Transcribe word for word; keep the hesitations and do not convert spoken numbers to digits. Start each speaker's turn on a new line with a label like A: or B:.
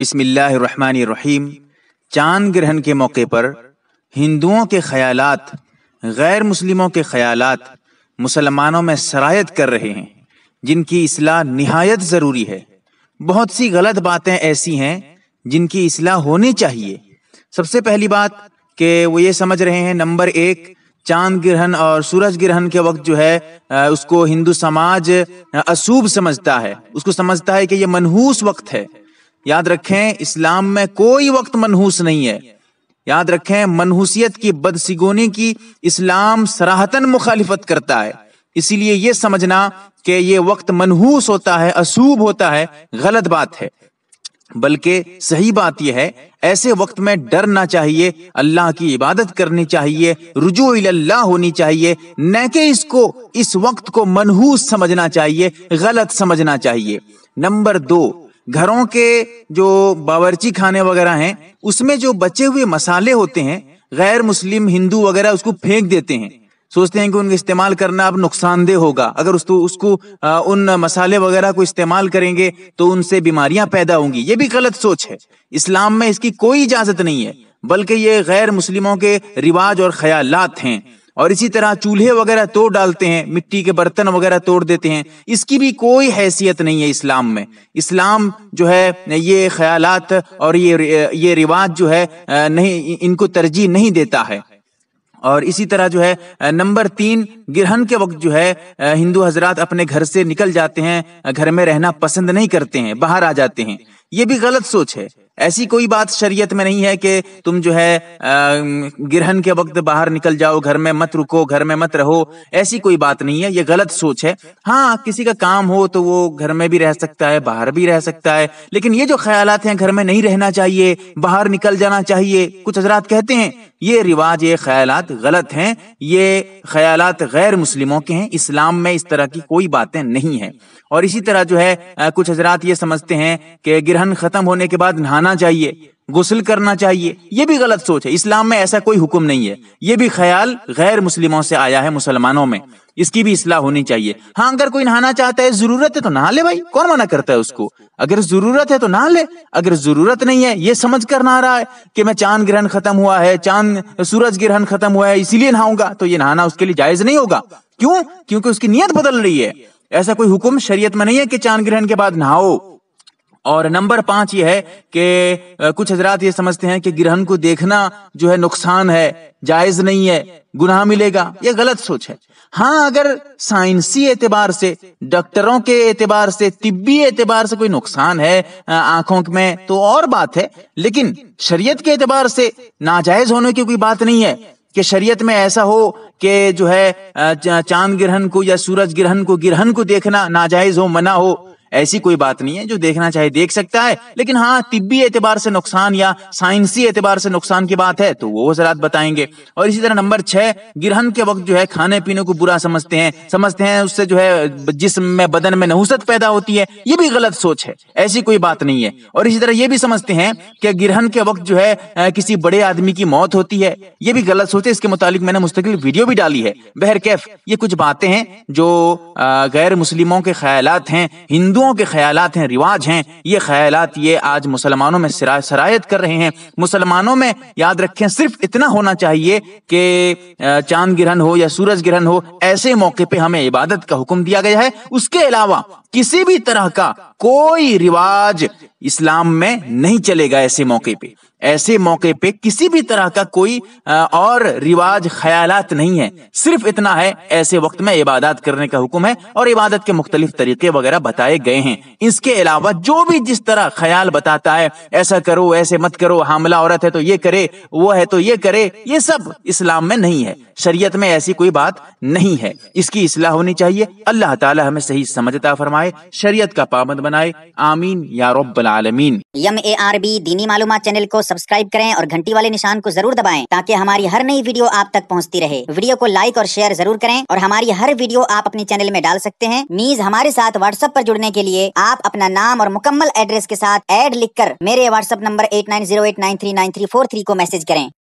A: بسم اللہ الرحمن الرحیم۔ چاند گرہن کے موقع پر ہندوؤں کے خیالات غیر مسلموں کے خیالات مسلمانوں میں سرایت کر رہے ہیں، جن کی اصلاح نہایت ضروری ہے۔ بہت سی غلط باتیں ایسی ہیں جن کی اصلاح ہونی چاہیے۔ سب سے پہلی بات کہ وہ یہ سمجھ رہے ہیں، نمبر ایک، چاند گرہن اور سورج گرہن کے وقت جو ہے اس کو ہندو سماج اشوبھ سمجھتا ہے، اس کو سمجھتا ہے کہ یہ منحوس وقت ہے۔ یاد رکھیں، اسلام میں کوئی وقت منحوس نہیں ہے۔ یاد رکھیں، منحوسیت کی، بدسگونی کی اسلام صراحتاً مخالفت کرتا ہے۔ اسی لیے یہ سمجھنا کہ یہ وقت منحوس ہوتا ہے، اشوبھ ہوتا ہے، غلط بات ہے۔ بلکہ صحیح بات یہ ہے، ایسے وقت میں ڈرنا چاہیے، اللہ کی عبادت کرنی چاہیے، رجوع اللہ ہونی چاہیے، نہ کہ اس کو اس وقت کو منحوس سمجھنا چاہیے، غلط سمجھنا چاہیے۔ نمبر دو، گھروں کے جو باورچی خانے وغیرہ ہیں، اس میں جو بچے ہوئے مسالے ہوتے ہیں، غیر مسلم ہندو وغیرہ اس کو پھینک دیتے ہیں، سوچتے ہیں کہ ان کا استعمال کرنا اب نقصان دہ ہوگا، اگر اس کو اس کو ان مسالے وغیرہ کو استعمال کریں گے تو ان سے بیماریاں پیدا ہوں گی۔ یہ بھی غلط سوچ ہے، اسلام میں اس کی کوئی اجازت نہیں ہے، بلکہ یہ غیر مسلموں کے رواج اور خیالات ہیں۔ اور اسی طرح چولہے وغیرہ توڑ ڈالتے ہیں، مٹی کے برتن وغیرہ توڑ دیتے ہیں، اس کی بھی کوئی حیثیت نہیں ہے اسلام میں۔ اسلام جو ہے یہ خیالات اور یہ یہ رواج جو ہے نہیں، ان کو ترجیح نہیں دیتا ہے۔ اور اسی طرح جو ہے نمبر تین، گرہن کے وقت جو ہے ہندو حضرات اپنے گھر سے نکل جاتے ہیں، گھر میں رہنا پسند نہیں کرتے ہیں، باہر آ جاتے ہیں۔ یہ بھی غلط سوچ ہے۔ ایسی کوئی بات شریعت میں نہیں ہے کہ تم جو ہے گرہن کے وقت باہر نکل جاؤ، گھر میں مت رکو، گھر میں مت رہو، ایسی کوئی بات نہیں ہے، یہ غلط سوچ ہے۔ ہاں، کسی کا کام ہو تو وہ گھر میں بھی رہ سکتا ہے، باہر بھی رہ سکتا ہے، لیکن یہ جو خیالات ہیں، گھر میں نہیں رہنا چاہیے، باہر نکل جانا چاہیے، کچھ حضرات کہتے ہیں، یہ رواج، یہ خیالات غلط ہیں، یہ خیالات غیر مسلموں کے ہیں، اسلام میں اس طرح کی کوئی باتیں نہیں ہیں۔ اور اسی طرح جو ہے کچھ حضرات یہ سمجھتے ہیں کہ گرہن ختم ہونے کے بعد نہانا چاہیے، غسل کرنا چاہیے، یہ بھی غلط سوچ ہے۔ اسلام میں ایسا کوئی حکم نہیں ہے، یہ بھی خیال غیر مسلموں سے آیا ہے مسلمانوں میں، اس کی بھی اصلاح ہونی چاہیے۔ ہاں، اگر کوئی نہانا چاہتا ہے، ضرورت ہے تو نہا لے بھائی، کون منع کرتا ہے اس کو؟ اگر ضرورت ہے تو نہا لے، اگر ضرورت نہیں ہے، یہ سمجھ کر نہا رہا ہے کہ میں چاند گرہن ختم ہوا ہے، چاند سورج گرہن ختم ہوا ہے اسی لیے نہاؤں گا، تو یہ نہانا اس کے لیے جائز نہیں ہوگا۔ کیوں؟ کیونکہ اس کی نیت بدل رہی ہے۔ ایسا کوئی حکم شریعت میں نہیں ہے کہ چاند گرہن کے بعد نہاؤ۔ اور نمبر پانچ یہ ہے کہ کچھ حضرات یہ سمجھتے ہیں کہ گرہن کو دیکھنا جو ہے نقصان ہے، جائز نہیں ہے، گناہ ملے گا، یہ غلط سوچ ہے۔ ہاں، اگر سائنسی اعتبار سے، ڈاکٹروں کے اعتبار سے، طبی اعتبار سے کوئی نقصان ہے آنکھوں میں تو اور بات ہے، لیکن شریعت کے اعتبار سے ناجائز ہونے کی کوئی بات نہیں ہے کہ شریعت میں ایسا ہو کہ جو ہے چاند گرہن کو یا سورج گرہن کو گرہن کو دیکھنا ناجائز ہو، منع ہو، ایسی کوئی بات نہیں ہے۔ جو دیکھنا چاہے دیکھ سکتا ہے، لیکن ہاں، طبی اعتبار سے نقصان یا سائنسی اعتبار سے نقصان کی بات ہے تو وہ حضرات بتائیں گے۔ اور اسی طرح نمبر چھ، گرہن کے وقت جو ہے کھانے پینے کو برا سمجھتے ہیں، سمجھتے ہیں اس سے جو ہے جسم میں، بدن میں نحوست پیدا ہوتی ہے، یہ بھی غلط سوچ ہے، ایسی کوئی بات نہیں ہے۔ اور اسی طرح یہ بھی سمجھتے ہیں کہ گرہن کے وقت جو ہے کسی بڑے آدمی کی موت ہوتی ہے، یہ بھی غلط سوچ ہے۔ اس کے متعلق میں نے مستقل ویڈیو بھی ڈالی ہے۔ بہرکیف یہ کچھ باتیں ہیں جو غیر مسلموں کے خیالات ہیں، ہندوؤں کے خیالات ہیں، رواج ہیں، یہ خیالات یہ آج مسلمانوں میں سرایت کر رہے ہیں۔ مسلمانوں میں یاد رکھیں، صرف اتنا ہونا چاہیے کہ چاند گرہن ہو یا سورج گرہن ہو، ایسے موقع پہ ہمیں عبادت کا حکم دیا گیا ہے۔ اس کے علاوہ کسی بھی طرح کا کوئی رواج اسلام میں نہیں چلے گا۔ ایسے موقع پہ ایسے موقع پہ کسی بھی طرح کا کوئی اور رواج، خیالات نہیں ہے، صرف اتنا ہے، ایسے وقت میں عبادات کرنے کا حکم ہے اور عبادت کے مختلف طریقے وغیرہ بتائے گئے ہیں۔ اس کے علاوہ جو بھی جس طرح خیال بتاتا ہے، ایسا کرو، ایسے مت کرو، حاملہ عورت ہے تو یہ کرے، وہ ہے تو یہ کرے، یہ سب اسلام میں نہیں ہے، شریعت میں ایسی کوئی بات نہیں ہے۔ اس کی اصلاح ہونی چاہیے۔ اللہ تعالی ہمیں صحیح سمجھ عطا فرمائے، شریعت کا پابند بنائے، آمین یا رب العالمین۔
B: یم اے آر بی دینی معلومات چینل کو سبسکرائب کریں اور گھنٹی والے نشان کو ضرور دبائیں تاکہ ہماری ہر نئی ویڈیو آپ تک پہنچتی رہے۔ ویڈیو کو لائک اور شیئر ضرور کریں اور ہماری ہر ویڈیو آپ اپنے چینل میں ڈال سکتے ہیں۔ نیز ہمارے ساتھ واٹس ایپ پر جڑنے کے لیے آپ اپنا نام اور مکمل ایڈریس کے ساتھ ایڈ لکھ کر میرے WhatsApp number eight nine zero eight nine three nine three four three کو میسج کریں۔